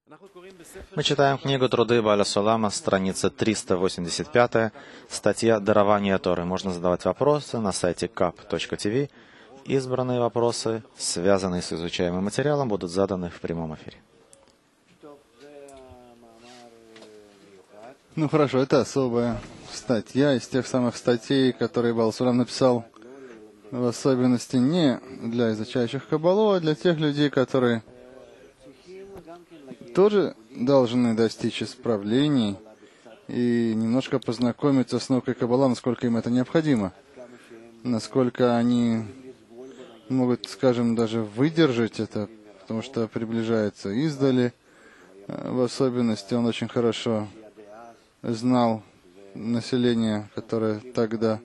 Мы читаем книгу «Труды Бааля Сулама», страница 385, статья «Дарование Торы». Можно задавать вопросы на сайте kap.tv. Избранные вопросы, связанные с изучаемым материалом, будут заданы в прямом эфире. Ну хорошо, это особая статья из тех самых статей, которые Баал Сулам написал, в особенности не для изучающих Каббалу, а для тех людей, которые тоже должны достичь исправлений и немножко познакомиться с наукой Каббала, насколько им это необходимо, насколько они могут, скажем, даже выдержать это, потому что приближается издали. В особенности он очень хорошо знал население, которое тогда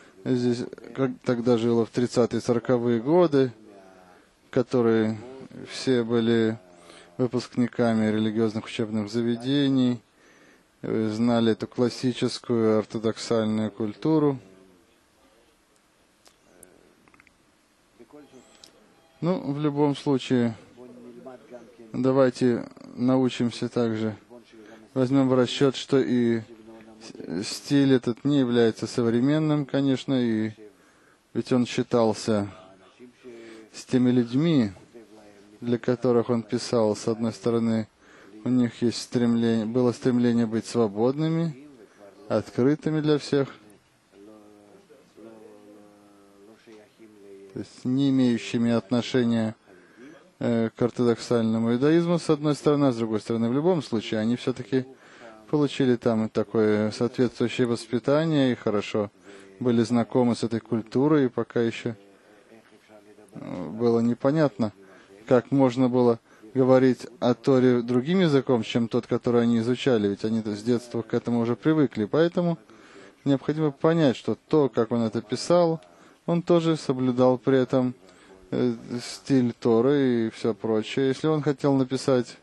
жило в 30-е, 40-е годы, которые все были выпускниками религиозных учебных заведений, знали эту классическую ортодоксальную культуру. Ну, в любом случае, давайте научимся также, возьмем в расчет, что и стиль этот не является современным, конечно, и ведь он считался с теми людьми, для которых он писал. С одной стороны, у них есть было стремление быть свободными, открытыми для всех, то есть не имеющими отношения к ортодоксальному иудаизму, с одной стороны, а с другой стороны, в любом случае, они все-таки получили там такое соответствующее воспитание и хорошо были знакомы с этой культурой, и пока еще было непонятно, как можно было говорить о Торе другим языком, чем тот, который они изучали, ведь они с детства к этому уже привыкли. Поэтому необходимо понять, что то, как он это писал, он тоже соблюдал при этом стиль Торы и все прочее. Если он хотел написать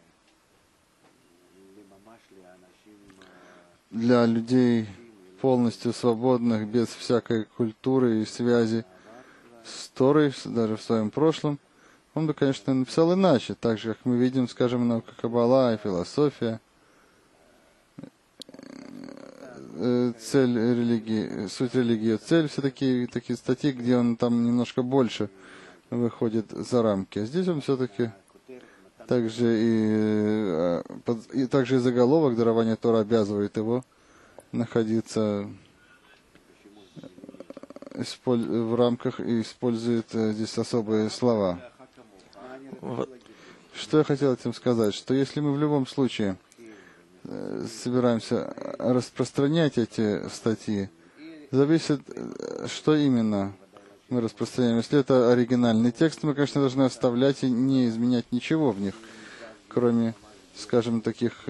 для людей полностью свободных, без всякой культуры и связи с Торой, даже в своем прошлом, он бы, конечно, написал иначе, так же, как мы видим, скажем, наука Каббала и философия, цель религии, суть религии, цель, все такие статьи, где он там немножко больше выходит за рамки. А здесь он все-таки также и заголовок дарования Тора обязывает его находиться в рамках и использует здесь особые слова. Что я хотел этим сказать? Что если мы в любом случае собираемся распространять эти статьи, зависит, что именно мы распространяем. Если это оригинальный текст, мы, конечно, должны оставлять и не изменять ничего в них, кроме, скажем, таких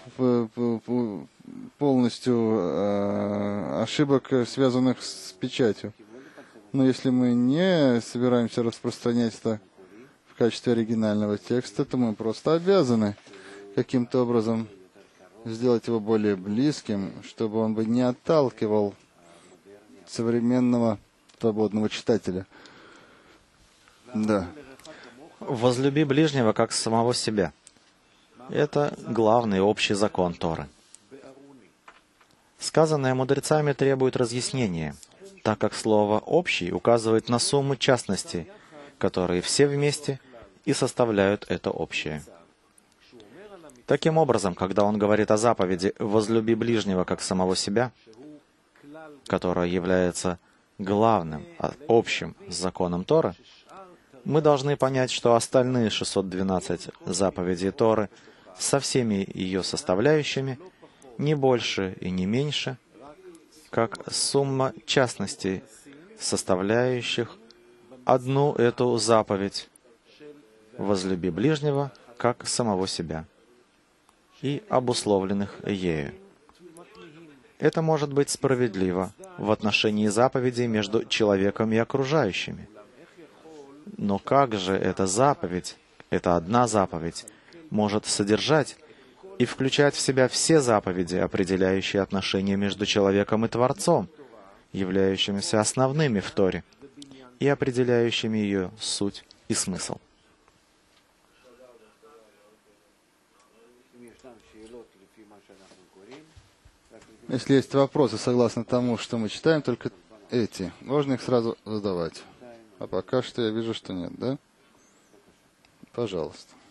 полностью ошибок, связанных с печатью. Но если мы не собираемся распространять это в качестве оригинального текста, то мы просто обязаны каким-то образом сделать его более близким, чтобы он бы не отталкивал современного свободного читателя. Да. «Возлюби ближнего, как самого себя». Это главный общий закон Торы. Сказанное мудрецами требует разъяснения, так как слово «общий» указывает на сумму частностей, которые все вместе и составляют это общее. Таким образом, когда он говорит о заповеди «возлюби ближнего, как самого себя», которая является главным, общим законом Торы, мы должны понять, что остальные 612 заповедей Торы со всеми ее составляющими не больше и не меньше, как сумма частностей, составляющих одну эту заповедь «возлюби ближнего, как самого себя» и обусловленных ею. Это может быть справедливо в отношении заповедей между человеком и окружающими. Но как же эта заповедь, эта одна заповедь, может содержать и включать в себя все заповеди, определяющие отношения между человеком и Творцом, являющимися основными в Торе и определяющими ее суть и смысл? Если есть вопросы согласно тому, что мы читаем, только эти, можно их сразу задавать. А пока что я вижу, что нет, да? Пожалуйста.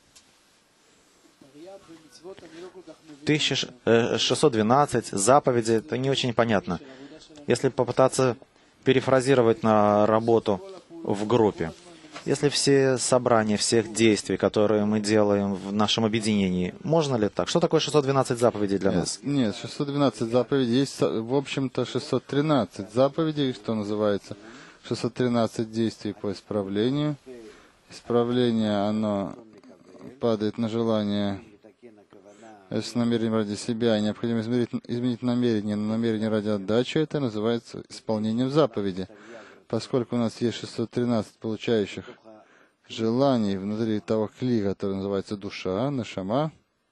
1612 заповеди, это не очень понятно. Если попытаться перефразировать на работу в группе, если все собрания всех действий, которые мы делаем в нашем объединении, можно ли так? Что такое 612 заповедей для нас? Нет, 612 заповедей. Есть, в общем-то, 613 заповедей, что называется 613 действий по исправлению. Исправление, оно падает на желание с намерением ради себя, и необходимо изменить намерение, но намерение ради отдачи, это называется исполнением заповеди. Поскольку у нас есть 613 получающих желаний внутри того кли, который называется душа, нашама,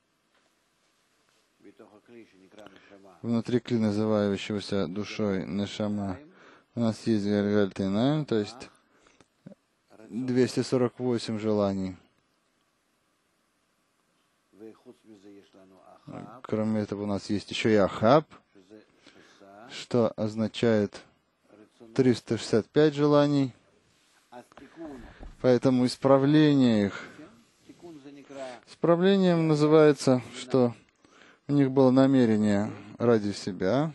внутри кли, называющегося душой нашама, у нас есть гальгальтайнаем, то есть 248 желаний. Кроме этого, у нас есть еще и Ахаб, что означает 365 желаний. Поэтому исправление их. Исправлением называется, что у них было намерение ради себя,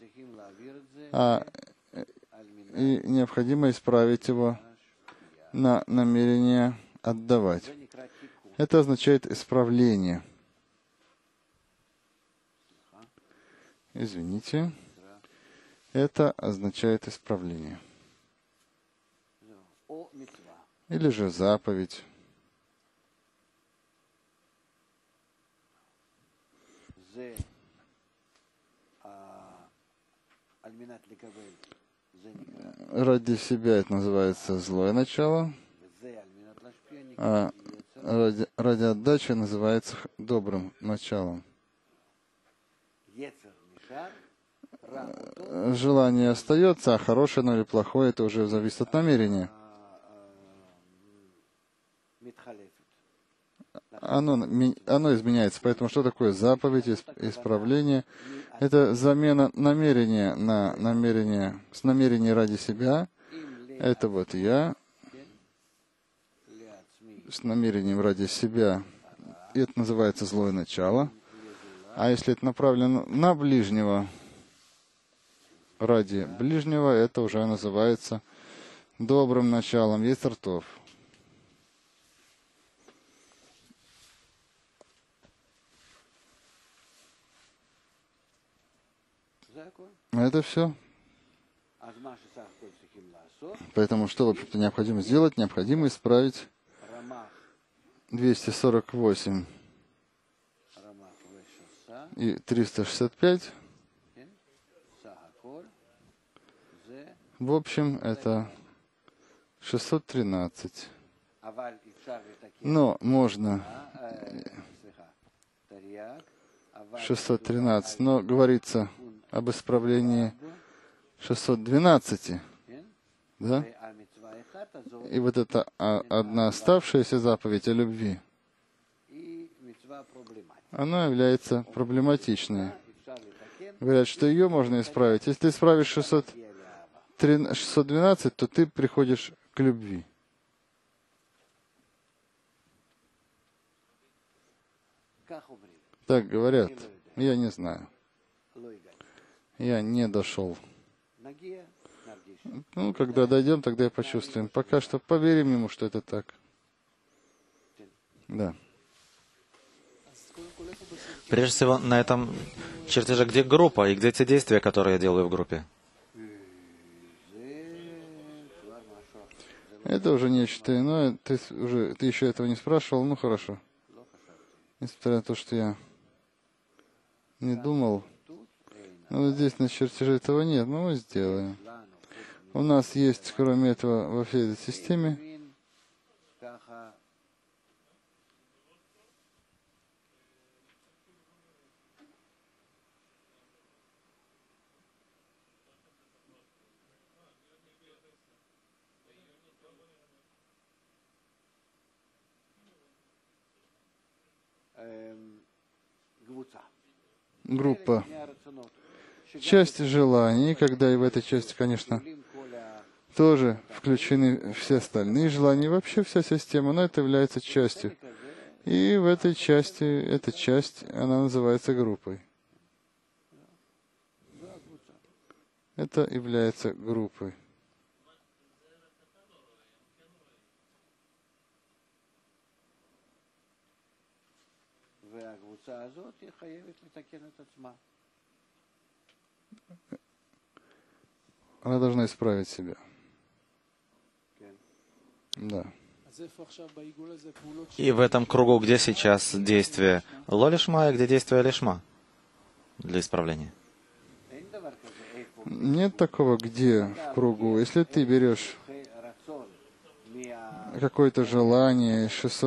и необходимо исправить его на намерение отдавать. Это означает исправление. Извините. Это означает исправление. Или же заповедь. Ради себя это называется злое начало, а ради отдачи называется добрым началом. Желание остается, а хорошее оно или плохое, это уже зависит от намерения. Оно изменяется. Поэтому что такое заповедь, исправление? Это замена намерения на намерение, с намерения ради себя. Это вот я с намерением ради себя. И это называется злое начало. А если это направлено на ближнего, ради ближнего, это уже называется добрым началом. Есть ртов. Это все. Поэтому что, в общем-то, необходимо сделать? Необходимо исправить 248 и 365. В общем, это 613. Но можно 613, но говорится об исправлении 612. Да? И вот эта одна оставшаяся заповедь о любви, она является проблематичной. Говорят, что ее можно исправить. Если ты исправишь 612, то ты приходишь к любви. Так говорят. Я не знаю. Я не дошел. Ну, когда дойдем, тогда и почувствуем. Пока что поверим ему, что это так. Да. Прежде всего, на этом чертеже, где группа и где те действия, которые я делаю в группе? Это уже нечто иное. Ты еще этого не спрашивал. Ну, хорошо. Несмотря на то, что я не думал. Но вот здесь на чертеже этого нет. Но мы сделаем. У нас есть, кроме этого, во всей этой системе группа. Часть желаний, когда и в этой части, конечно, тоже включены все остальные желания, вообще вся система, но это является частью. И в этой части, эта часть, она называется группой. Это является группой. Она должна исправить себя. Да. И в этом кругу, где сейчас действие лолишма, и где действие лишма для исправления? Нет такого, где в кругу. Если ты берешь какое-то желание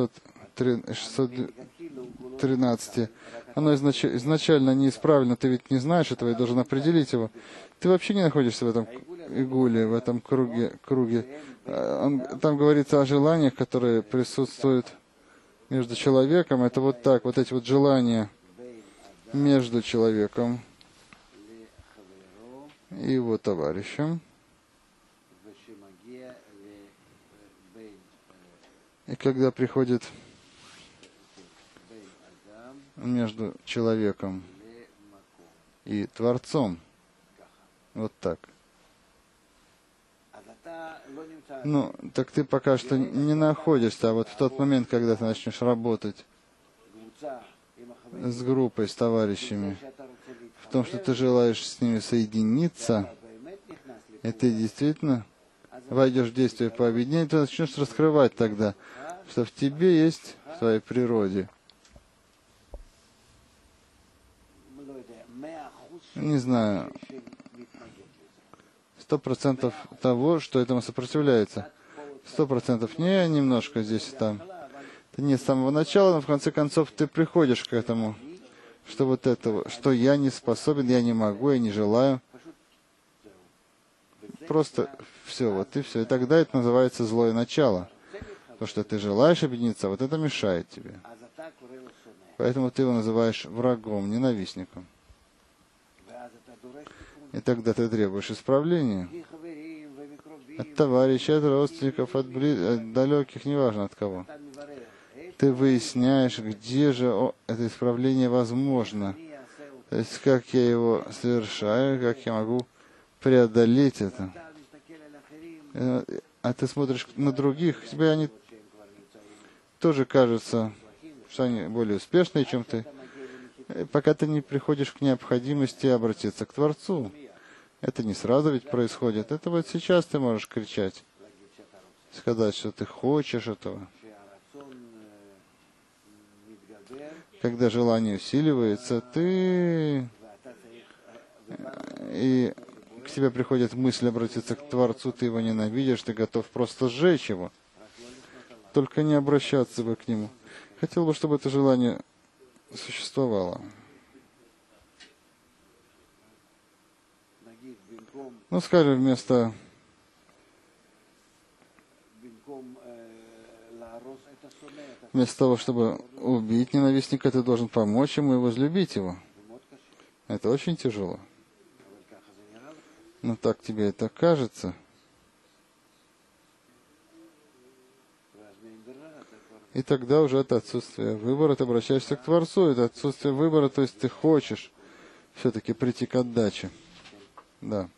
613, оно изначально неисправлено, ты ведь не знаешь этого и должен определить его. Ты вообще не находишься в этом игуле, в этом круге. Там говорится о желаниях, которые присутствуют между человеком. Это вот так, вот эти вот желания между человеком и его товарищем. И когда приходит между человеком и Творцом, вот так. Ну, так ты пока что не находишься, а вот в тот момент, когда ты начнешь работать с группой, с товарищами, в том, что ты желаешь с ними соединиться, и ты действительно войдешь в действие по объединению, ты начнешь раскрывать тогда, что в тебе есть, в твоей природе, не знаю, 100% того, что этому сопротивляется. 100% не немножко здесь и там. Это не с самого начала, но в конце концов ты приходишь к этому, что вот этого, что я не способен, я не могу, я не желаю. Просто все, вот и все. И тогда это называется злое начало. То, что ты желаешь объединиться, вот это мешает тебе. Поэтому ты его называешь врагом, ненавистником. И тогда ты требуешь исправления. От товарищей, от родственников, от далеких, неважно от кого. Ты выясняешь, где же это исправление возможно. То есть, как я его совершаю, как я могу преодолеть это. А ты смотришь на других, тебе они тоже кажется, что они более успешные, чем ты. Пока ты не приходишь к необходимости обратиться к Творцу. Это не сразу ведь происходит. Это вот сейчас ты можешь кричать, сказать, что ты хочешь этого. Когда желание усиливается, и к тебе приходит мысль обратиться к Творцу, ты его ненавидишь, ты готов просто сжечь его. Только не обращаться бы к нему. Хотел бы, чтобы это желание существовало. Ну, скажем, вместо того, чтобы убить ненавистника, ты должен помочь ему и возлюбить его. Это очень тяжело. Но так тебе это кажется. И тогда уже это отсутствие выбора, ты обращаешься к Творцу, это отсутствие выбора, то есть ты хочешь все-таки прийти к отдаче. Да.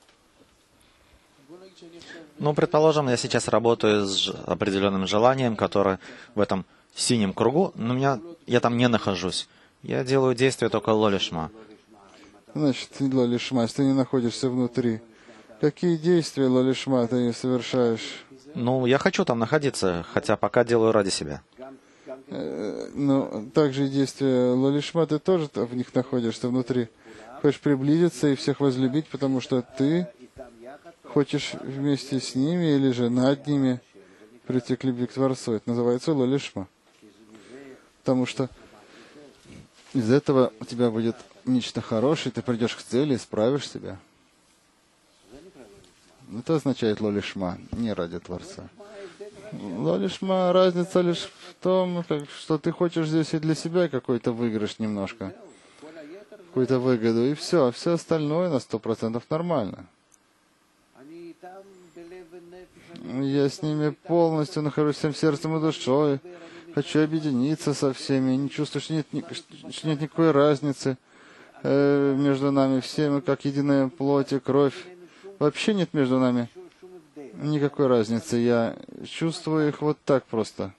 Ну, предположим, я сейчас работаю с определенным желанием, которое в этом синем кругу, но я там не нахожусь. Я делаю действие только лолишма. Значит, лолишма, если ты не находишься внутри, какие действия лолишма ты совершаешь? Ну, я хочу там находиться, хотя пока делаю ради себя. Ну, также и действия лолишма, ты тоже в них находишься внутри. Хочешь приблизиться и всех возлюбить, потому что ты хочешь вместе с ними или же над ними прийти к любви к Творцу. Это называется лолишма. Потому что из этого у тебя будет нечто хорошее, ты придешь к цели, исправишь себя. Это означает лолишма, не ради Творца. Лолишма, разница лишь в том, что ты хочешь здесь и для себя какой-то выигрыш немножко. какую-то выгоду, и все. Все остальное на 100% нормально. Я с ними полностью нахожусь всем сердцем и душой. Хочу объединиться со всеми. Не чувствую, что нет никакой разницы между нами всеми, как единая плоть и кровь. Вообще нет между нами никакой разницы. Я чувствую их вот так просто.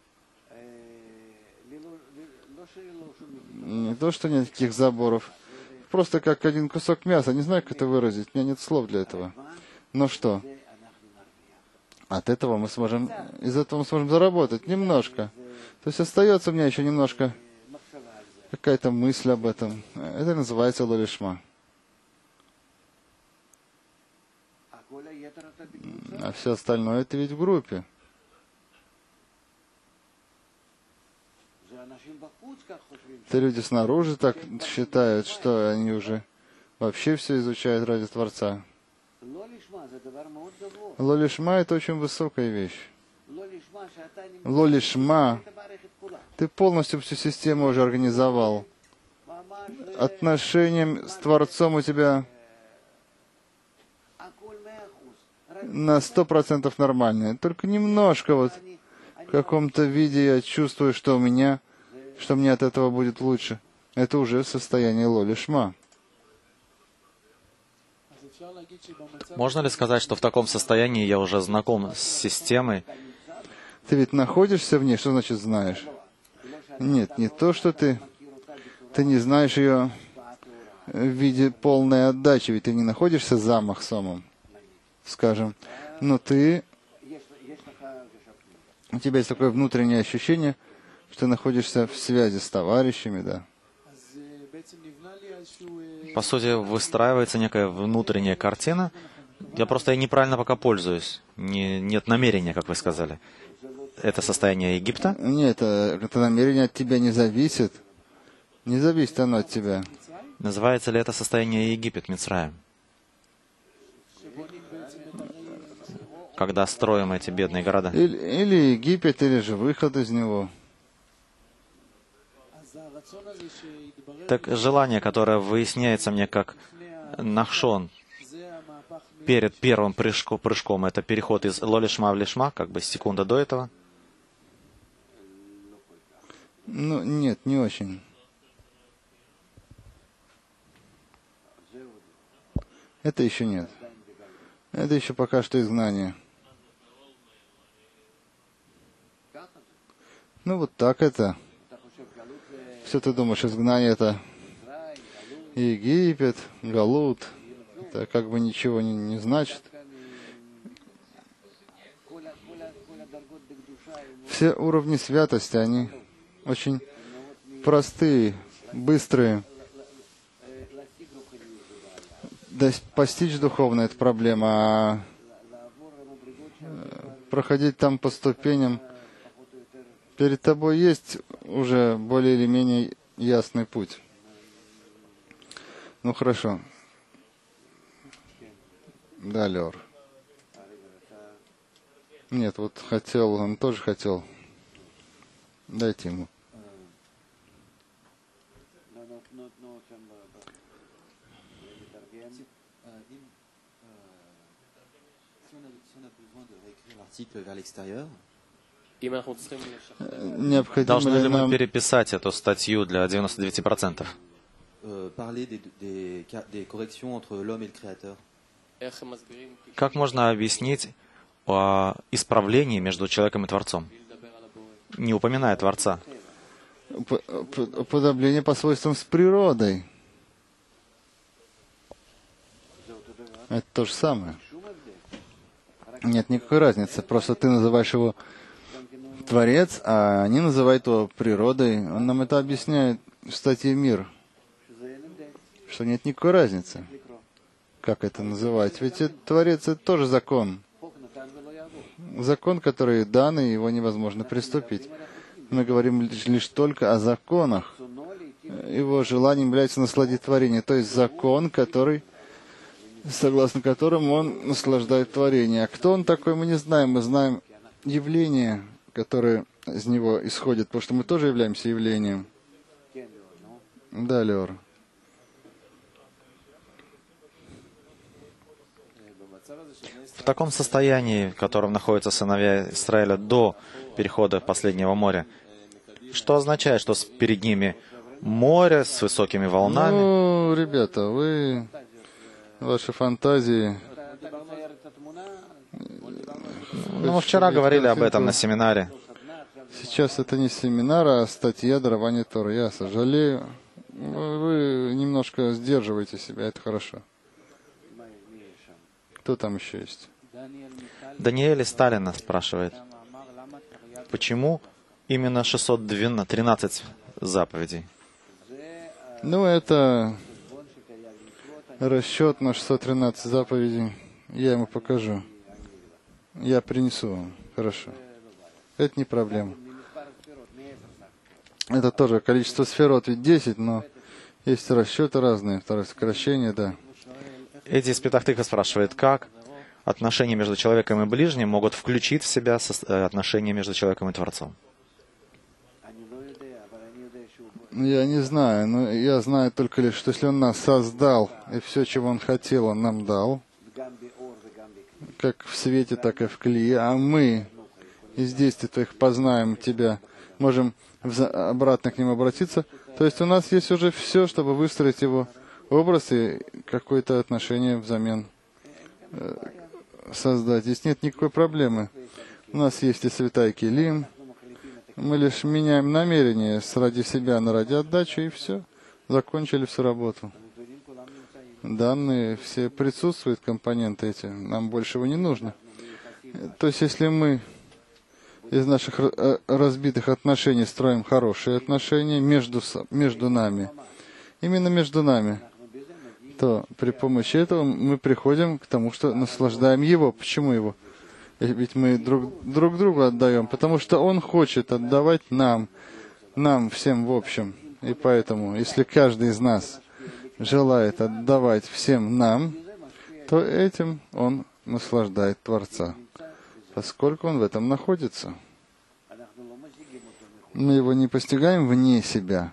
Не то, что нет никаких заборов. Просто как один кусок мяса. Не знаю, как это выразить. У меня нет слов для этого. Но что? От этого мы сможем, из этого мы сможем заработать немножко. То есть остается у меня еще немножко какая-то мысль об этом. Это называется лолишма. А все остальное это ведь в группе. Это люди снаружи так считают, что они уже вообще все изучают ради Творца. Лолишма — это очень высокая вещь. Лолишма — ты полностью всю систему уже организовал. Отношением с Творцом у тебя на 100% нормальное. Только немножко вот в каком-то виде я чувствую, что мне от этого будет лучше. Это уже состояние лолишма. Можно ли сказать, что в таком состоянии я уже знаком с системой? Ты ведь находишься в ней, что значит знаешь? Нет, не то, что ты не знаешь ее в виде полной отдачи, ведь ты не находишься за Махсомом, скажем. Но у тебя есть такое внутреннее ощущение, что ты находишься в связи с товарищами, да. По сути, выстраивается некая внутренняя картина. Я просто неправильно пока пользуюсь. Нет намерения, как вы сказали. Это состояние Египта? Нет, это намерение от тебя не зависит. Не зависит оно от тебя. Называется ли это состояние Египет, Мицраим? Когда строим эти бедные города? Или Египет, или же выход из него. Так желание, которое выясняется мне как Нахшон перед первым прыжком, это переход из лолишма в лишма, как бы секунда до этого? Ну, нет, не очень. Это еще нет. Это еще пока что изгнание. Ну, вот так это. Все ты думаешь, изгнание это Египет, Галут. Это как бы ничего не значит. Все уровни святости, они очень простые, быстрые. Постичь духовно — это проблема, а проходить там по ступеням, перед тобой есть уже более или менее ясный путь. Ну хорошо. Да, Лёр. Нет, вот хотел, он тоже хотел. Дайте ему. Необходимо Должны ли мы нам переписать эту статью для 99%? Как можно объяснить о исправлении между человеком и Творцом, не упоминая Творца? уподобление по свойствам с природой. Это то же самое. Нет никакой разницы. Просто ты называешь его Творец, а они называют его природой. Он нам это объясняет в статье «Мир», что нет никакой разницы, как это называть. Ведь Творец — это тоже закон. Закон, который дан, и его невозможно приступить. Мы говорим лишь только о законах. Его желанием является насладить творение. То есть закон, согласно которому он наслаждает творение. А кто он такой, мы не знаем. Мы знаем явление, которое из него исходит, потому что мы тоже являемся явлением. Да, Леор. В таком состоянии, в котором находятся сыновья Израиля до перехода последнего моря, что означает, что перед ними море с высокими волнами? Ну, ребята, ваши фантазии... Ну, мы вчера говорили об этом на семинаре. Сейчас это не семинар, а статья «Дарование Торы». Я сожалею. Вы немножко сдерживаете себя, это хорошо. Кто там еще есть? Даниэль из Сталина спрашивает, почему именно 613 заповедей? Ну, это расчет на 613 заповедей. Я ему покажу. Я принесу вам. Хорошо. Это не проблема. Это тоже количество сферот, ведь 10, но есть расчеты разные. Второе сокращение, да. Эдди из Петахтыка спрашивает, как отношения между человеком и ближним могут включить в себя отношения между человеком и Творцом? Я не знаю, но я знаю только лишь, что если Он нас создал, и все, чего Он хотел, Он нам дал, как в свете, так и в клее, а мы из действий Твоих познаем Тебя, можем обратно к Нему обратиться, то есть у нас есть уже все, чтобы выстроить Его образ и какое-то отношение взамен создать. Здесь нет никакой проблемы. У нас есть и святая Келим. Мы лишь меняем намерение ради себя на ради отдачи, и все. Закончили всю работу. Данные все присутствуют, компоненты эти. Нам большего не нужно. То есть, если мы из наших разбитых отношений строим хорошие отношения между нами, именно между нами, то при помощи этого мы приходим к тому, что наслаждаем Его. Почему Его? Ведь мы друг другу отдаем, потому что Он хочет отдавать нам всем в общем. И поэтому, если каждый из нас желает отдавать всем нам, то этим он наслаждает Творца, поскольку он в этом находится. Мы его не постигаем вне себя.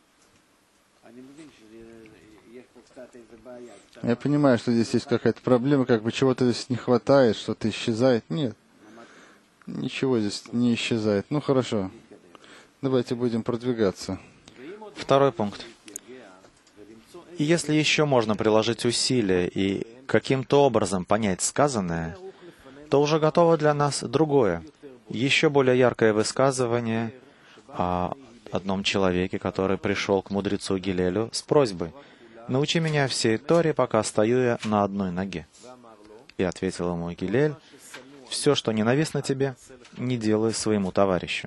Я понимаю, что здесь есть какая-то проблема, как бы чего-то здесь не хватает, что-то исчезает. Нет, ничего здесь не исчезает. Ну, хорошо. Давайте будем продвигаться. Второй пункт. И если еще можно приложить усилия и каким-то образом понять сказанное, то уже готово для нас другое, еще более яркое высказывание о одном человеке, который пришел к мудрецу Гилелю с просьбой: «Научи меня всей Торе, пока стою я на одной ноге». И ответил ему Гилель: «Все, что ненавистно тебе, не делай своему товарищу».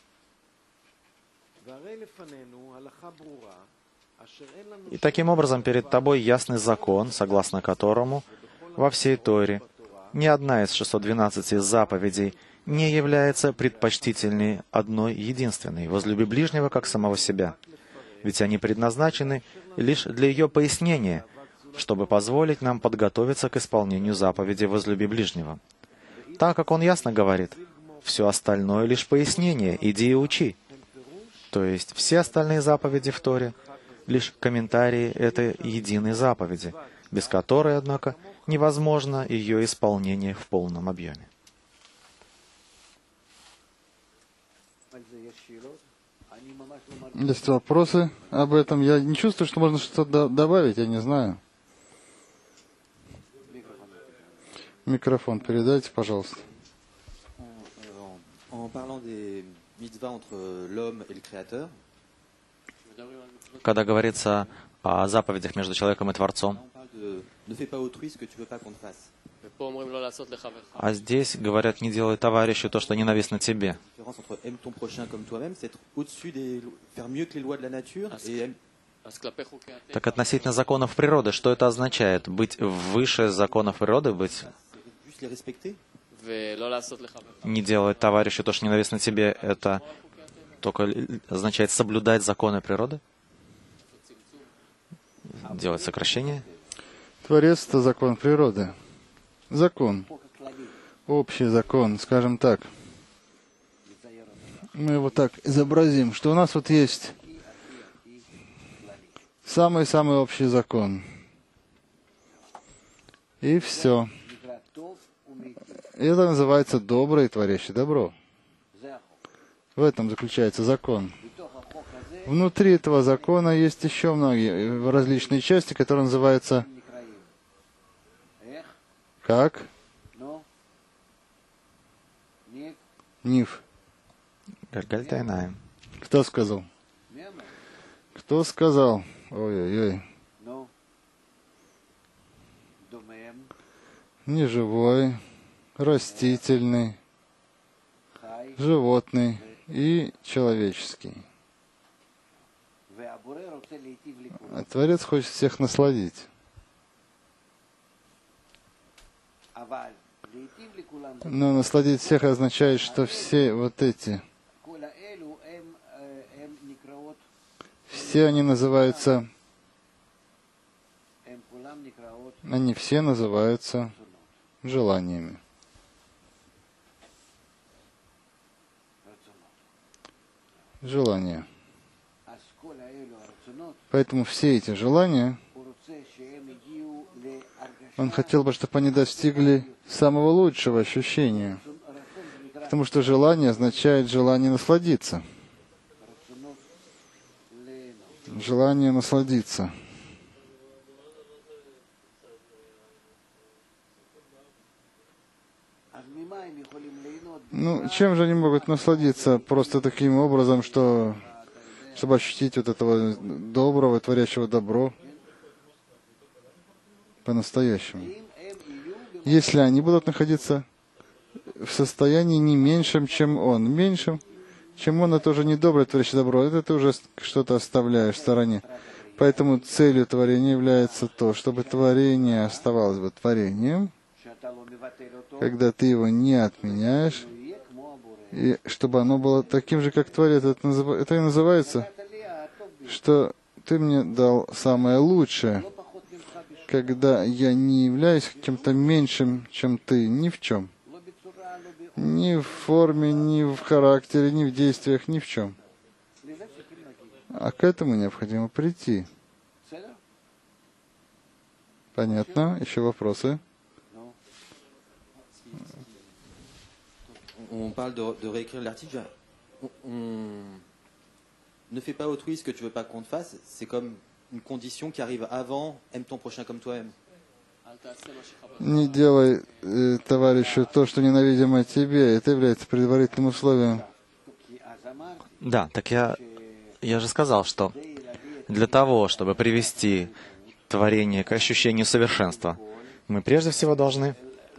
И таким образом перед тобой ясный закон, согласно которому во всей Торе ни одна из 612 заповедей не является предпочтительней одной единственной: возлюби ближнего как самого себя. Ведь они предназначены лишь для ее пояснения, чтобы позволить нам подготовиться к исполнению заповеди «возлюби ближнего». Так как он ясно говорит: все остальное лишь пояснение, иди и учи. То есть все остальные заповеди в Торе — лишь комментарии этой единой заповеди, без которой, однако, невозможно ее исполнение в полном объеме. Есть вопросы об этом? Я не чувствую, что можно что-то добавить, я не знаю. Микрофон передайте, пожалуйста. Когда говорится о заповедях между человеком и Творцом, а здесь говорят: не делай товарищу то, что ненавистно тебе. Так относительно законов природы, что это означает? Быть выше законов природы, быть... Не делать товарищу то, что ненавистно тебе, это только означает соблюдать законы природы? Делать сокращение? Творец — это закон природы. Закон. Общий закон, скажем так. Мы его так изобразим, что у нас вот есть самый-самый общий закон. И все. И это называется доброе и творящее добро. В этом заключается закон. Внутри этого закона есть еще многие различные части, которые называются как? Ниф. Гальгальтайнаем. Кто сказал? Кто сказал? Ой-ой-ой. Неживой, растительный, животный и человеческий. А Творец хочет всех насладить. Но насладить всех означает, что все вот эти, все они называются, они все называются желаниями. Желания. Поэтому все эти желания, он хотел бы, чтобы они достигли самого лучшего ощущения. Потому что желание означает желание насладиться. Желание насладиться. Ну, чем же они могут насладиться просто таким образом, чтобы ощутить вот этого доброго, творящего добро по-настоящему? Если они будут находиться в состоянии не меньшем, чем он. Меньшем, чем он, это уже не доброе, творящее добро. Это ты уже что-то оставляешь в стороне. Поэтому целью творения является то, чтобы творение оставалось бы творением, когда ты его не отменяешь, и чтобы оно было таким же, как Творец. Это и называется, что ты мне дал самое лучшее, когда я не являюсь каким-то меньшим, чем ты, ни в чем. Ни в форме, ни в характере, ни в действиях, ни в чем. А к этому необходимо прийти. Понятно? Еще вопросы? On parle de réécrire l'article. On ne fait pas autrui ce que tu veux pas qu'on te fasse. C'est comme une condition qui arrive avant. Aime ton prochain comme toi-même. Не делай товарищу то, что ненавидимо тебе. Это является предварительным условием. Да, так я же сказал, что для того, чтобы привести творение к ощущению совершенства, мы прежде всего должны,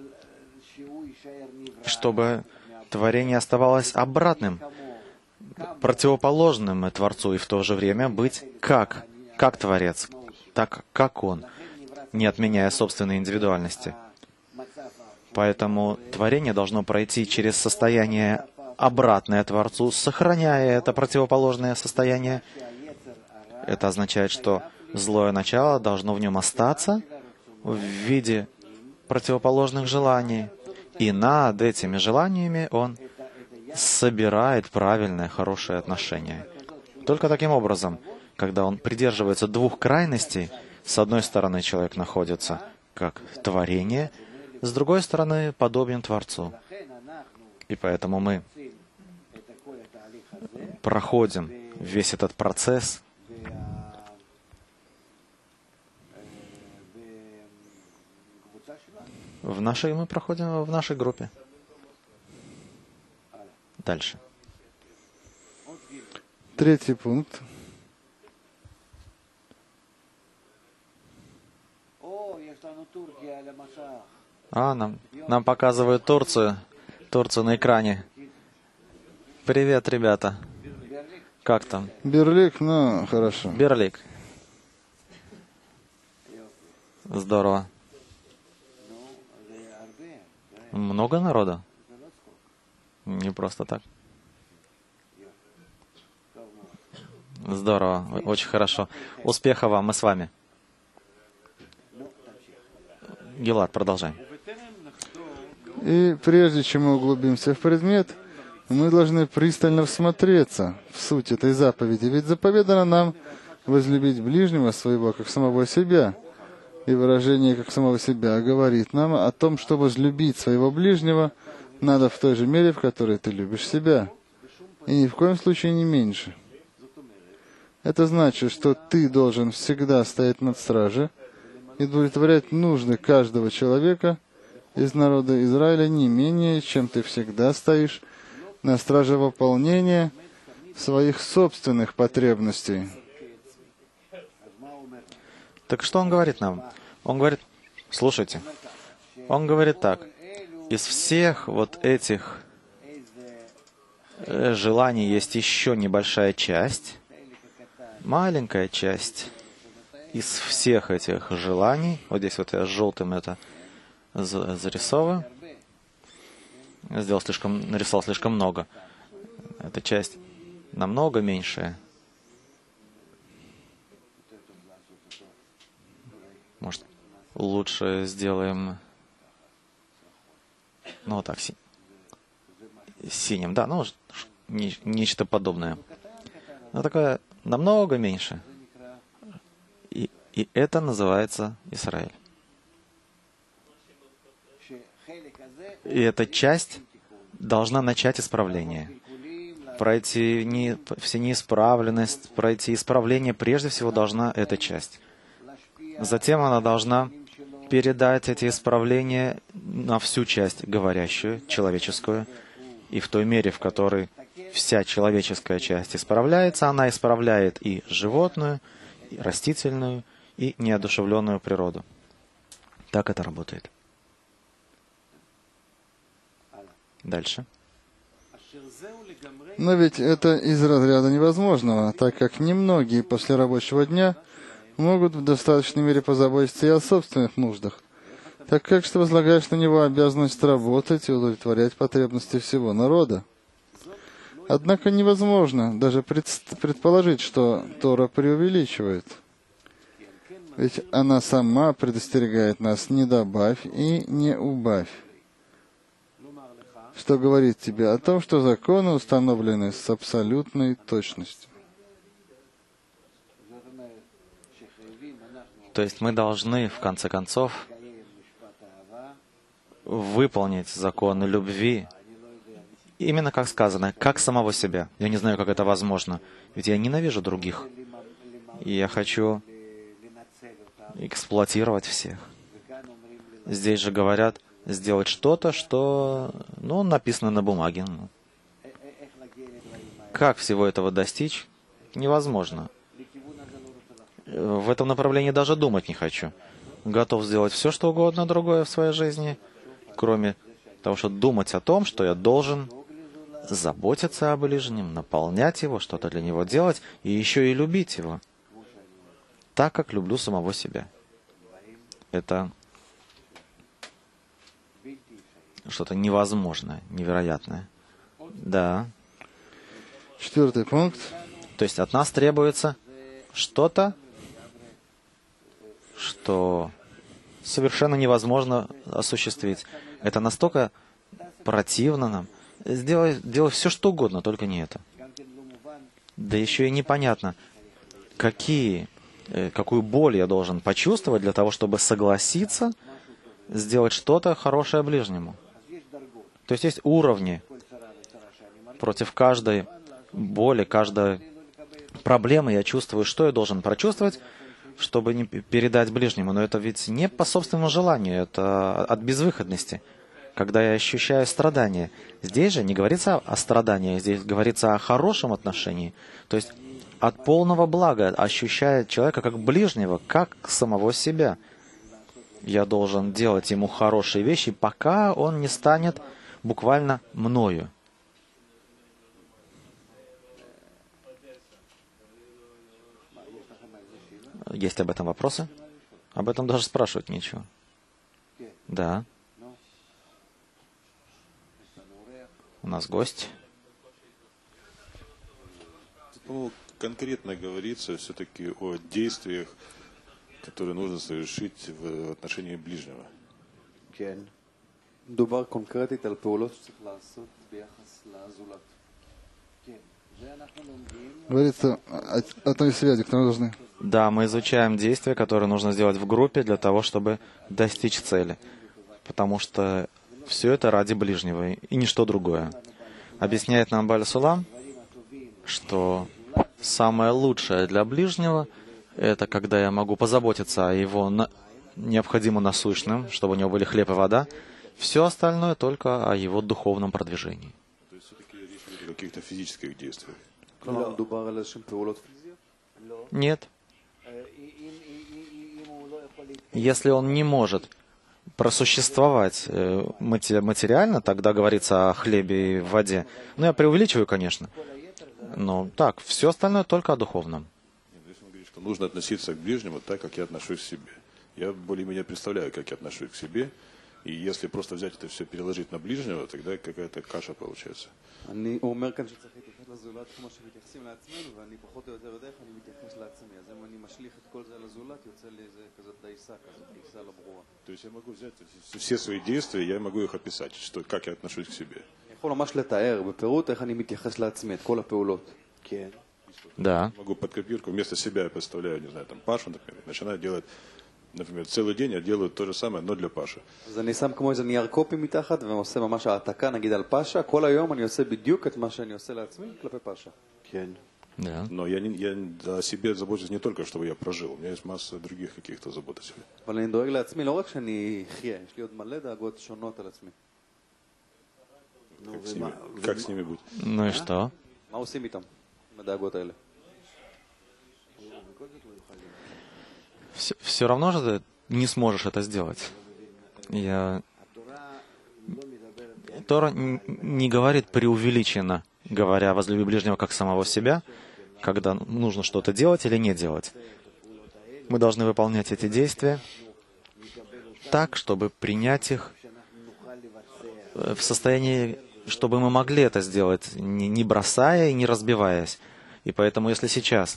чтобы творение оставалось обратным, противоположным Творцу, и в то же время быть как Творец, так как Он, не отменяя собственной индивидуальности. Поэтому творение должно пройти через состояние обратное Творцу, сохраняя это противоположное состояние. Это означает, что злое начало должно в нем остаться в виде противоположных желаний. И над этими желаниями он собирает правильное, хорошее отношение. Только таким образом, когда он придерживается двух крайностей, с одной стороны человек находится как творение, с другой стороны подобен Творцу. И поэтому мы проходим весь этот процесс мы проходим в нашей группе. Дальше. Третий пункт. Нам показывают Турцию на экране. Привет, ребята. Как там? Берлик, ну, хорошо. Берлик. Здорово. Много народа? Не просто так. Здорово, очень хорошо. Успеха вам, мы с вами. Гилад, продолжаем. И прежде чем мы углубимся в предмет, мы должны пристально всмотреться в суть этой заповеди. Ведь заповедано нам возлюбить ближнего своего, как самого себя. и выражение как самого себя говорит нам о том, что возлюбить своего ближнего надо в той же мере, в которой ты любишь себя, и ни в коем случае не меньше. Это значит, что ты должен всегда стоять над стражей и удовлетворять нужды каждого человека из народа Израиля не менее, чем ты всегда стоишь на страже выполнения своих собственных потребностей. Так что он говорит нам? Он говорит, слушайте, он говорит так, из всех вот этих желаний есть еще небольшая часть, маленькая часть из всех этих желаний, вот здесь вот я желтым это зарисовываю, нарисовал слишком много. Эта часть намного меньшая. Может, лучше сделаем, ну вот так, синим, да, ну, нечто подобное. Но такое намного меньше. И это называется Израиль. И эта часть должна начать исправление. Пройти все неисправленность, пройти исправление, прежде всего должна эта часть. Затем она должна передать эти исправления на всю часть говорящую, человеческую, и в той мере, в которой вся человеческая часть исправляется, она исправляет и животную, и растительную, и неодушевленную природу. Так это работает. Дальше. Но ведь это из разряда невозможного, так как немногие после рабочего дня могут в достаточной мере позаботиться и о собственных нуждах, так как что возлагаешь на него обязанность работать и удовлетворять потребности всего народа. Однако невозможно даже предположить, что Тора преувеличивает. Ведь она сама предостерегает нас: не добавь и не убавь. Что говорит тебе о том, что законы установлены с абсолютной точностью. То есть мы должны, в конце концов, выполнить законы любви, именно как сказано, как самого себя. Я не знаю, как это возможно, ведь я ненавижу других. И я хочу эксплуатировать всех. Здесь же говорят, сделать что-то, что, написано на бумаге. Как всего этого достичь? Невозможно. В этом направлении даже думать не хочу. Готов сделать все, что угодно другое в своей жизни, кроме того, что думать о том, что я должен заботиться о ближнем, наполнять его, что-то для него делать, и еще и любить его, так, как люблю самого себя. Это что-то невозможное, невероятное. Да. 4-й пункт. То есть от нас требуется что-то, что совершенно невозможно осуществить. Это настолько противно нам. Делай все, что угодно, только не это. Да еще и непонятно, какую боль я должен почувствовать для того, чтобы согласиться сделать что-то хорошее ближнему. То есть уровни. Против каждой боли, каждой проблемы я чувствую, что я должен прочувствовать, чтобы не передать ближнему. Но это ведь не по собственному желанию, это от безвыходности, когда я ощущаю страдания. Здесь же не говорится о страдании, здесь говорится о хорошем отношении. То есть от полного блага ощущает человека как ближнего, как самого себя. Я должен делать ему хорошие вещи, пока он не станет буквально мною. Есть об этом вопросы? Об этом даже спрашивать нечего. Да. У нас гость. Конкретно говорится все-таки о действиях, которые нужно совершить в отношении ближнего. Говорится о той связи, которую должны. Да, мы изучаем действия, которые нужно сделать в группе для того, чтобы достичь цели. Потому что все это ради ближнего и ничто другое. Объясняет нам Бааль Сулам, что самое лучшее для ближнего — это когда я могу позаботиться о его необходимо насущном, чтобы у него были хлеб и вода. Все остальное только о его духовном продвижении. То есть все-таки речь идет о каких-то физических действиях. Нет. Если он не может просуществовать материально, тогда говорится о хлебе и воде. Ну, я преувеличиваю, конечно. Но так, все остальное только о духовном. Здесь он говорит, что нужно относиться к ближнему так, как я отношусь к себе. Я более-менее представляю, как я отношусь к себе. И если просто взять это все, переложить на ближнего, тогда какая-то каша получается. То есть я могу взять все свои действия, я могу их описать, что, как я отношусь к себе. Да. Могу под копирку, вместо себя я представляю, не знаю, там Пашу, например, начинаю делать, например, целый день я делаю то же самое, но для Паши. אז אני שם כמו איזה נייר קופי מתחת ועושה ממש העתקה נגיד על פאשה, כל היום אני עושה בדיוק את מה שאני עושה לעצמי כלפי פאשה. כן. Да. Но я о себе забочусь не только, чтобы я прожил, у меня есть масса других каких-то забот о себе. אבל אני דואג לעצמי לא רק שאני אחיה, יש לי עוד מלא דאגות שונות על עצמי. Как с ними быть? Ну и что? מה עושים איתם, עם הדאגות האלה? Все равно же ты не сможешь это сделать. Тора не говорит преувеличенно, говоря «возлюби ближнего как самого себя», когда нужно что-то делать или не делать. Мы должны выполнять эти действия так, чтобы принять их в состоянии, чтобы мы могли это сделать, не бросая и не разбиваясь. И поэтому, если сейчас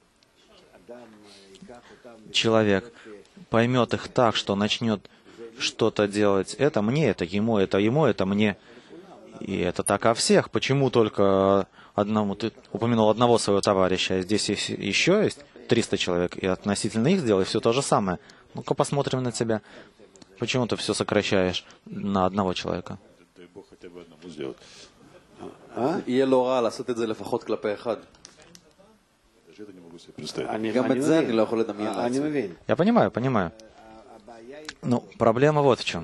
человек поймет их так, что начнет что-то делать, это мне, это ему, это мне. И это так о всех. Почему только одному? Ты упомянул одного своего товарища, а здесь еще есть 300 человек, и относительно их сделай все то же самое. Ну-ка посмотрим на тебя. Почему ты все сокращаешь на одного человека? Дай Бог хотя бы одному сделать. יהיה לא רע לעשות את זה לפחות כלפי אחד. Даже это не могу себе представить. גם את זה אני לא יכול לדמיין לעצמי. Я понимаю. Ну, проблема вот в чем.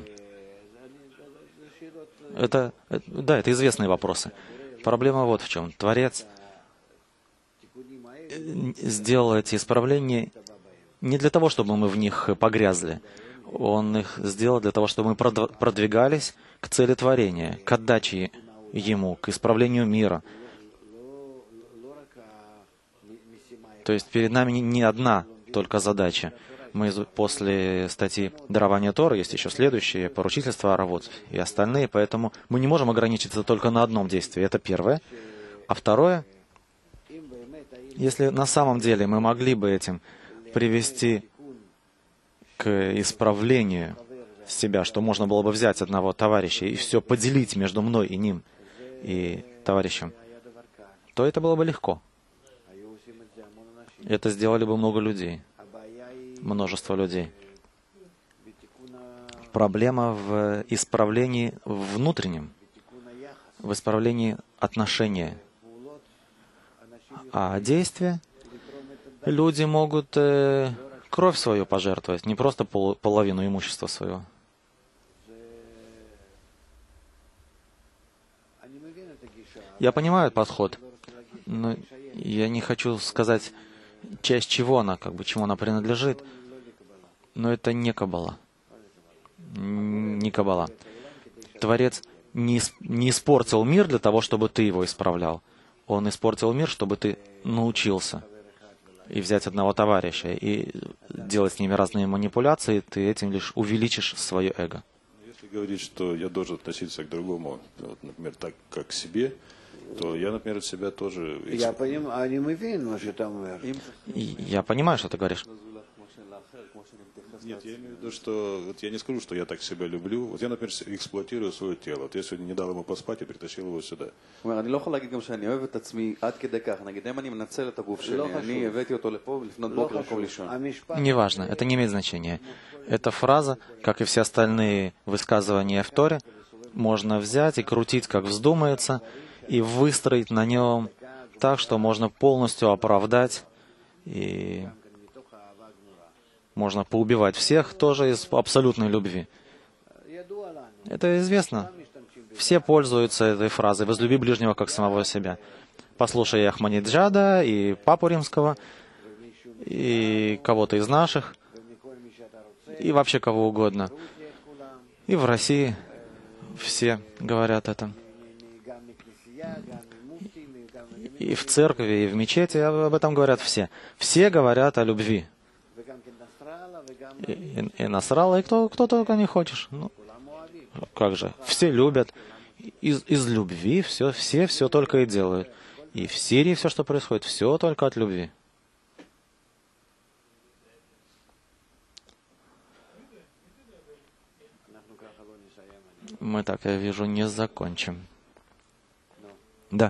Это известные вопросы. Проблема вот в чем. Творец сделал эти исправления не для того, чтобы мы в них погрязли. Он их сделал для того, чтобы мы продвигались к цели творения, к отдаче Ему, к исправлению мира. То есть перед нами не одна только задача. Мы после статьи «Дарование Торы» есть еще следующие поручительства, работ и остальные, поэтому мы не можем ограничиться только на одном действии. Это первое. А второе, если на самом деле мы могли бы этим привести к исправлению себя, что можно было бы взять одного товарища и все поделить между мной и ним, и товарищем, то это было бы легко. Это сделали бы много людей. Множество людей. Проблема в исправлении внутреннем, в исправлении отношения. А действия люди могут кровь свою пожертвовать, не просто половину имущества своего. Я понимаю подход, но я не хочу сказать, часть чего она, чему она принадлежит, но это не Каббала. Не Каббала. Творец не испортил мир для того, чтобы ты его исправлял. Он испортил мир, чтобы ты научился. И взять одного товарища, и делать с ними разные манипуляции, ты этим лишь увеличишь свое эго. Если говорить, что я должен относиться к другому, вот, например, так, как к себе, то я, например, от себя тоже... Я понимаю, что ты говоришь. Нет, я имею в виду, что вот я не скажу, что я так себя люблю. Вот я, например, эксплуатирую свое тело. Вот я сегодня не дал ему поспать и притащил его сюда. הוא אומר, אני לא יכול להגיד גם שאני אוהב את עצמי עד כדי כך. נגיד, אם אני מנצל את הגוף שלי, אני הבאתי אותו לפה לפנות בוקר למקום לישון. Неважно, это не имеет значения. Эта фраза, как и все остальные высказывания в Торе, можно взять и крутить, как вздумается, и выстроить на нем так, что можно полностью оправдать, и можно поубивать всех тоже из абсолютной любви. Это известно. Все пользуются этой фразой «возлюби ближнего, как самого себя». Послушай Ахмадиджада и Папу Римского, и кого-то из наших, и вообще кого угодно. И в России все говорят это. И в церкви, и в мечети об этом говорят все. Все говорят о любви. И Насралла, и кто только не хочешь. Ну, как же? Все любят. Из любви все только и делают. И в Сирии все, что происходит, все только от любви. Мы так, я вижу, не закончим. Да.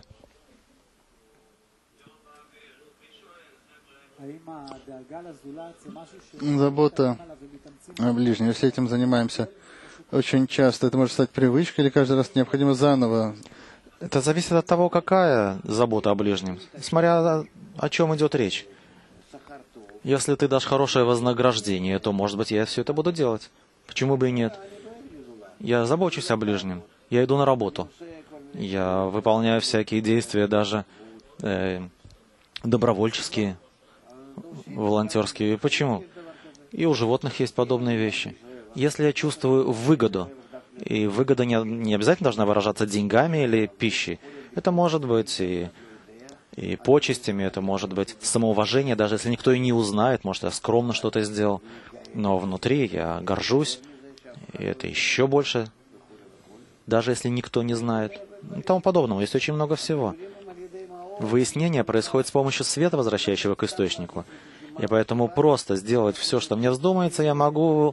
Забота о ближнем. Если этим занимаемся очень часто, это может стать привычкой или каждый раз необходимо заново? Это зависит от того, какая забота о ближнем. Смотря о чем идет речь. Если ты дашь хорошее вознаграждение, то, может быть, я все это буду делать. Почему бы и нет? Я забочусь о ближнем. Я иду на работу. Я выполняю всякие действия, даже добровольческие, волонтерские. Почему? И у животных есть подобные вещи. Если я чувствую выгоду, и выгода не обязательно должна выражаться деньгами или пищей, это может быть и почестями, это может быть самоуважение, даже если никто и не узнает, может, я скромно что-то сделал, но внутри я горжусь, и это еще больше, даже если никто не знает, и тому подобного. Есть очень много всего. Выяснение происходит с помощью света, возвращающего к источнику. И поэтому просто сделать все, что мне вздумается, я могу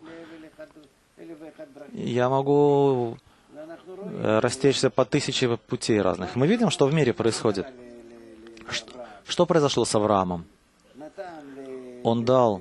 растечься по 1000 путей разных. Мы видим, что в мире происходит. Что произошло с Авраамом? Он дал,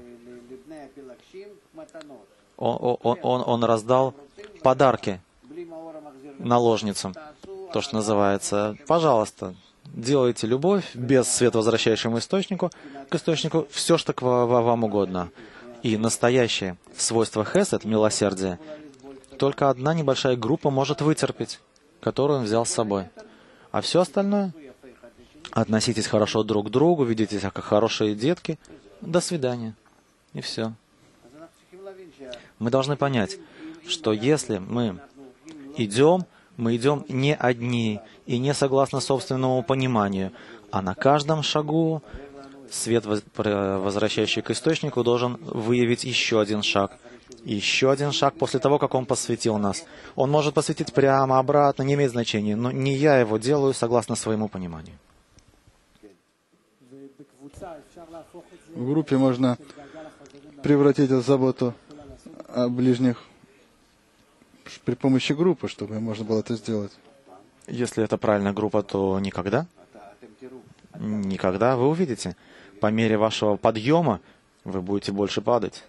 он раздал подарки наложницам. То, что называется, пожалуйста, делайте любовь без света, возвращающему к источнику, все, что вам угодно. И настоящее свойство хесед, милосердие, только одна небольшая группа может вытерпеть, которую он взял с собой. А все остальное — относитесь хорошо друг к другу, ведите себя как хорошие детки, до свидания. И все. Мы должны понять, что если мы идем не одни и не согласно собственному пониманию, а на каждом шагу свет, возвращающий к источнику, должен выявить еще один шаг. Еще один шаг после того, как он посвятил нас. Он может посвятить прямо, обратно, не имеет значения, но не я его делаю согласно своему пониманию. В группе можно превратить эту заботу о ближних при помощи группы, чтобы можно было это сделать. Если это правильная группа, то никогда. Никогда вы увидите. По мере вашего подъема вы будете больше падать.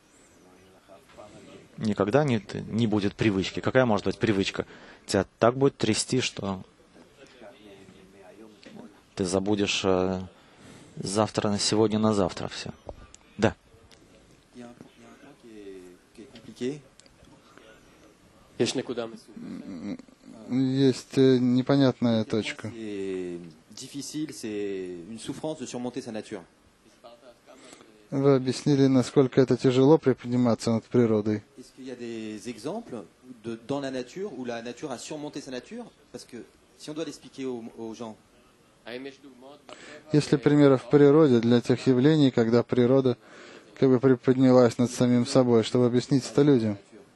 Никогда не будет привычки. Какая может быть привычка? Тебя так будет трясти, что ты забудешь завтра на сегодня на завтра все. Да. Есть непонятная точка. Вы объяснили, насколько это тяжело приподниматься над природой. Есть ли примеры в природе для тех явлений, когда природа как бы приподнялась над самим собой, чтобы объяснить это людям?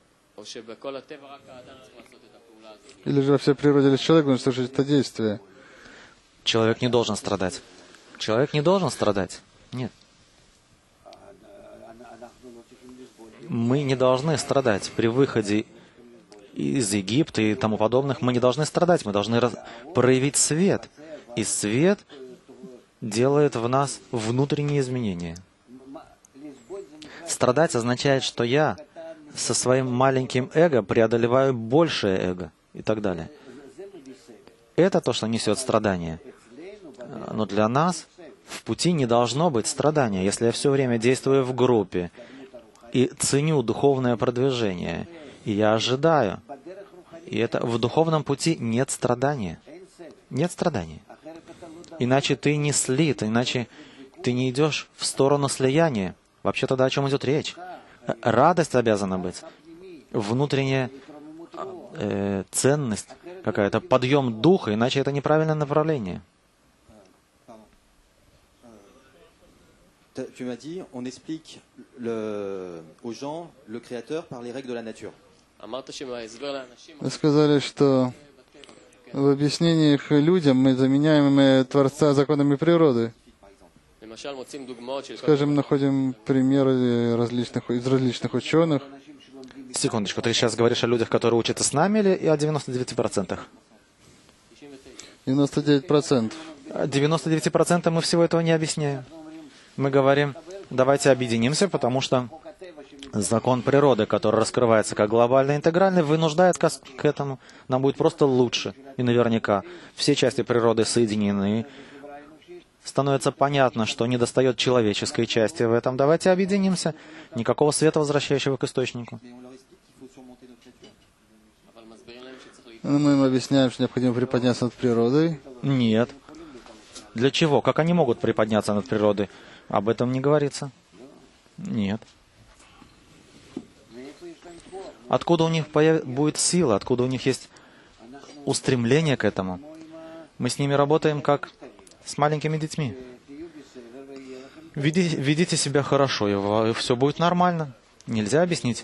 Или же во всей природе лишь человек должен совершить это действие? Человек не должен страдать. Человек не должен страдать. Нет. Мы не должны страдать при выходе из Египта и тому подобных. Мы не должны страдать, мы должны проявить свет. И свет делает в нас внутренние изменения. Страдать означает, что я со своим маленьким эго преодолеваю большее эго и так далее. Это то, что несет страдания. Но для нас в пути не должно быть страдания. Если я все время действую в группе и ценю духовное продвижение, и я ожидаю, и это в духовном пути нет страдания. Нет страдания. Иначе ты не слит, иначе ты не идешь в сторону слияния. Вообще тогда о чем идет речь? Радость обязана быть. Внутренняя ценность какая-то, подъем духа, иначе это неправильное направление. Tu m'as dit, on explique aux gens le Créateur par les règles de la nature. Вы сказали, что в объяснениях людям мы заменяем Творца законами природы. Скажем, находим примеры из различных ученых. Секундочку, ты сейчас говоришь о людях, которые учатся с нами, или о 99%? 99%. 99% мы всего этого не объясняем. Мы говорим, давайте объединимся, потому что закон природы, который раскрывается как глобальный, интегральный, вынуждает к этому. Нам будет просто лучше. И наверняка все части природы соединены. Становится понятно, что недостает человеческой части в этом. Давайте объединимся. Никакого света, возвращающего к источнику. Мы им объясняем, что необходимо приподняться над природой. Нет. Для чего? Как они могут приподняться над природой? Об этом не говорится. Нет. Откуда у них будет сила? Откуда у них есть устремление к этому? Мы с ними работаем как с маленькими детьми. Ведите себя хорошо, и все будет нормально. Нельзя объяснить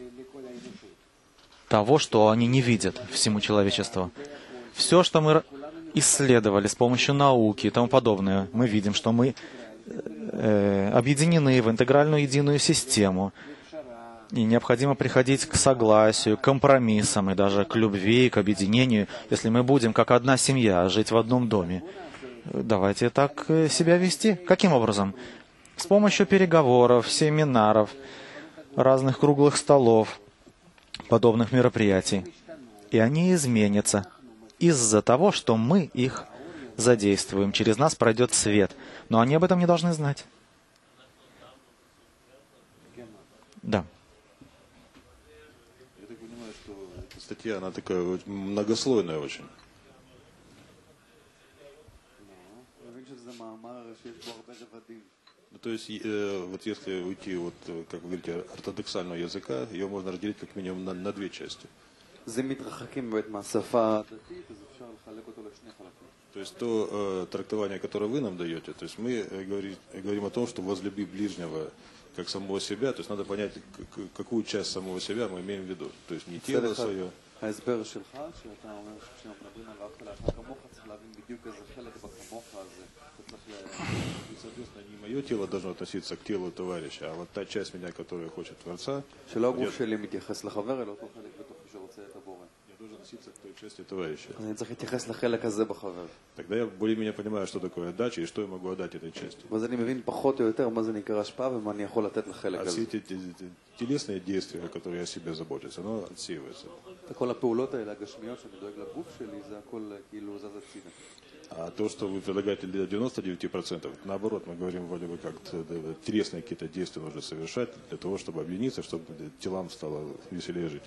того, что они не видят всему человечеству. Все, что мы исследовали с помощью науки и тому подобное, мы видим, что мы объединены в интегральную единую систему. И необходимо приходить к согласию, к компромиссам и даже к любви, к объединению. Если мы будем как одна семья жить в одном доме, давайте так себя вести. Каким образом? С помощью переговоров, семинаров, разных круглых столов, подобных мероприятий. И они изменятся из-за того, что мы их задействуем. Через нас пройдет свет. Но они об этом не должны знать. Да. Я так понимаю, что эта статья, она такая многослойная очень. Ну, то есть, вот если уйти, вот, как вы говорите, ортодоксального языка, ее можно разделить как минимум на две части. То есть то трактование, которое вы нам даете, то есть мы говорим о том, что возлюби ближнего как самого себя, то есть надо понять, какую часть самого себя мы имеем в виду. То есть не тело свое. Соответственно, не мое тело должно относиться к телу товарища, а вот та часть меня, которая хочет Творца, я должен относиться к той части товарища. Тогда я более-менее понимаю, что такое отдача и что я могу отдать этой части. А все эти телесные действия, которые о себе заботятся, оно отсеивается. А то, что вы предлагаете для 99%, наоборот, мы говорим, вроде бы, как телесные какие-то действия нужно совершать для того, чтобы объединиться, чтобы телам стало веселее жить.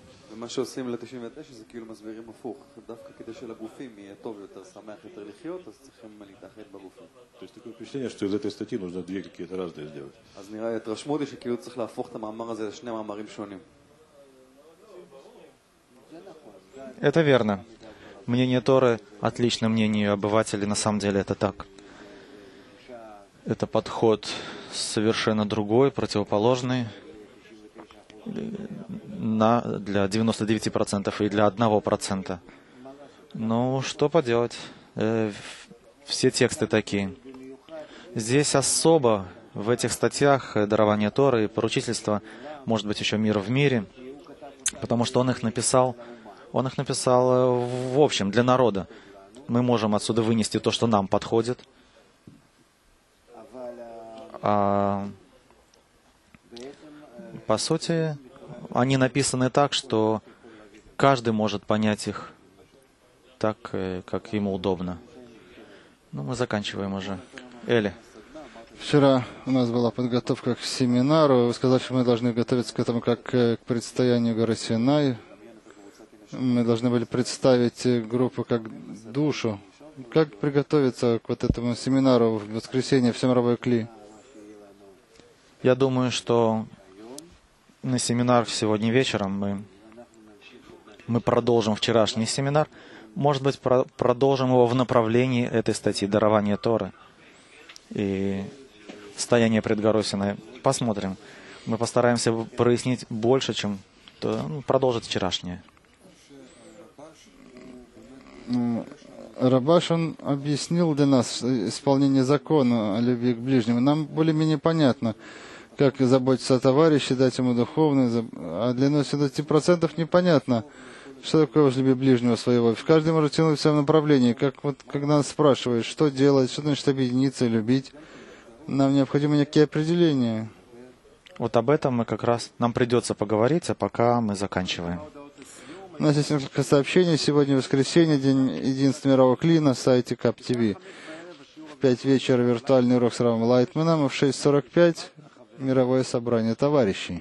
То есть такое впечатление, что из этой статьи нужно две какие-то разные сделать. Это верно. Мнение Торы отлично мнению обывателей, на самом деле это так. Это подход совершенно другой, противоположный для 99% и для 1%. Ну, что поделать? Все тексты такие. Здесь особо В этих статьях дарование Торы и поручительство, может быть, еще мир в мире, потому что он их написал в общем, для народа. Мы можем отсюда вынести то, что нам подходит. А по сути, они написаны так, что каждый может понять их так, как ему удобно. Ну, мы заканчиваем уже. Эли. Вчера у нас была подготовка к семинару. Вы сказали, что мы должны готовиться к этому как к предстоянию горы Синай. Мы должны были представить группу как душу. Как приготовиться к вот этому семинару в воскресенье в Семровой Кли? Я думаю, что на семинар сегодня вечером мы продолжим вчерашний семинар. Может быть, продолжим его в направлении этой статьи «Дарование Торы» и «Стояние пред горой Синай». Посмотрим. Мы постараемся прояснить больше, чем продолжить вчерашнее. Рабаш, он объяснил для нас исполнение закона о любви к ближнему. Нам более-менее понятно, как заботиться о товарище, дать ему духовный, а для нас 20% непонятно, что такое возлюби ближнего своего. Каждый может тянуть в своем направлении. Как вот, когда нас спрашивают, что делать, что значит объединиться, любить, нам необходимы некие определения. Вот об этом нам придется поговорить, а пока мы заканчиваем. У нас есть несколько сообщений. Сегодня воскресенье, день единства мирового Кли на сайте КАП ТВ. В 5 вечера виртуальный урок с Равом Лайтманом, а в 6:45 мировое собрание товарищей.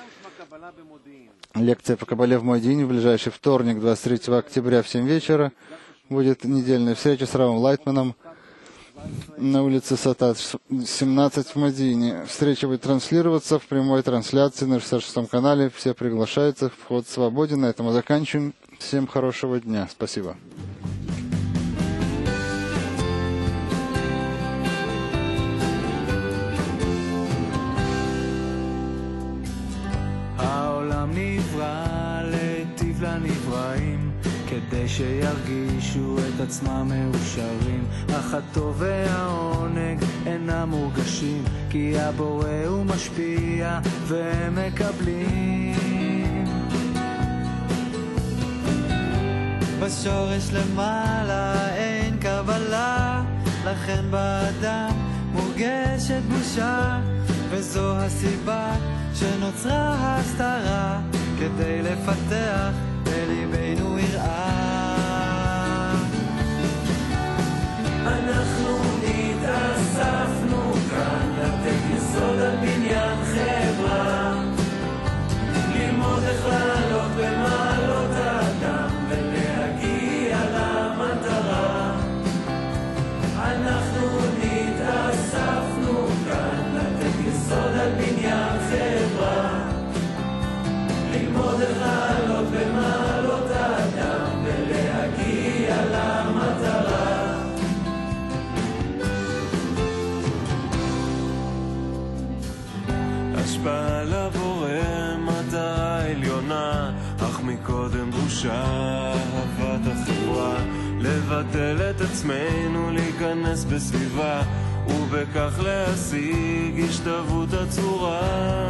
Лекция по Кабале в мой день в ближайший вторник, 23 октября в 7 вечера. Будет недельная встреча с Равом Лайтманом на улице Сатат, 17 в Модине. Встреча будет транслироваться в прямой трансляции на 66-м канале. Все приглашаются, вход свободен. На этом мы заканчиваем. Всем хорошего дня. Спасибо. כדי שירגישו את עצמם מאושרים, אך הטוב והעונג אינם מורגשים, כי הבורא הוא משפיע והם מקבלים. בשורש למעלה אין קבלה, לכן באדם מורגשת בושה, וזו הסיבה שנוצרה הסתרה, כדי לפתח בליבנו יראה. אנחנו התאספנו כאן לתת יסוד על בניין חברה, ללמוד איך לעלות במעלות האדם ולהגיע למטרה. אנחנו התאספנו כאן לתת יסוד על בניין חברה, ללמוד איך לעלות במעלות האדם ולהגיע למטרה. השפעה לבורא מטרה עליונה, אך מקודם דרושה אהבת החברה, לבטל את עצמנו, להיכנס בסביבה, ובכך להשיג השתוות הצורה.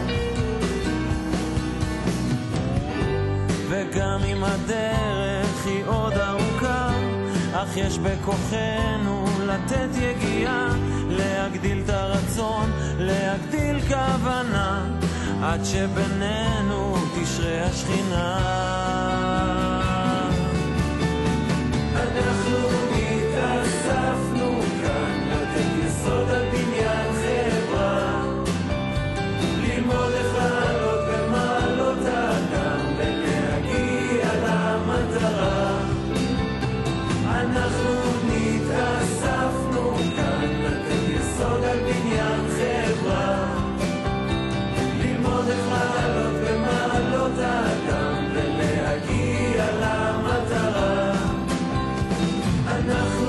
וגם אם הדרך היא עוד ארוכה, אך יש בכוחנו לתת יגיעה, להגדיל את הרצון, להגדיל כוונה, עד שבינינו תשרה השכינה. אנחנו התאספנו כאן לתת יסוד על בניין חברה, ללמוד איך לעלות במעלות האדם ולהגיע למטרה. אנחנו התאספנו כאן לתת יסוד על בניין חברה, ללמוד איך לעלות במעלות האדם ולהגיע למטרה. אנחנו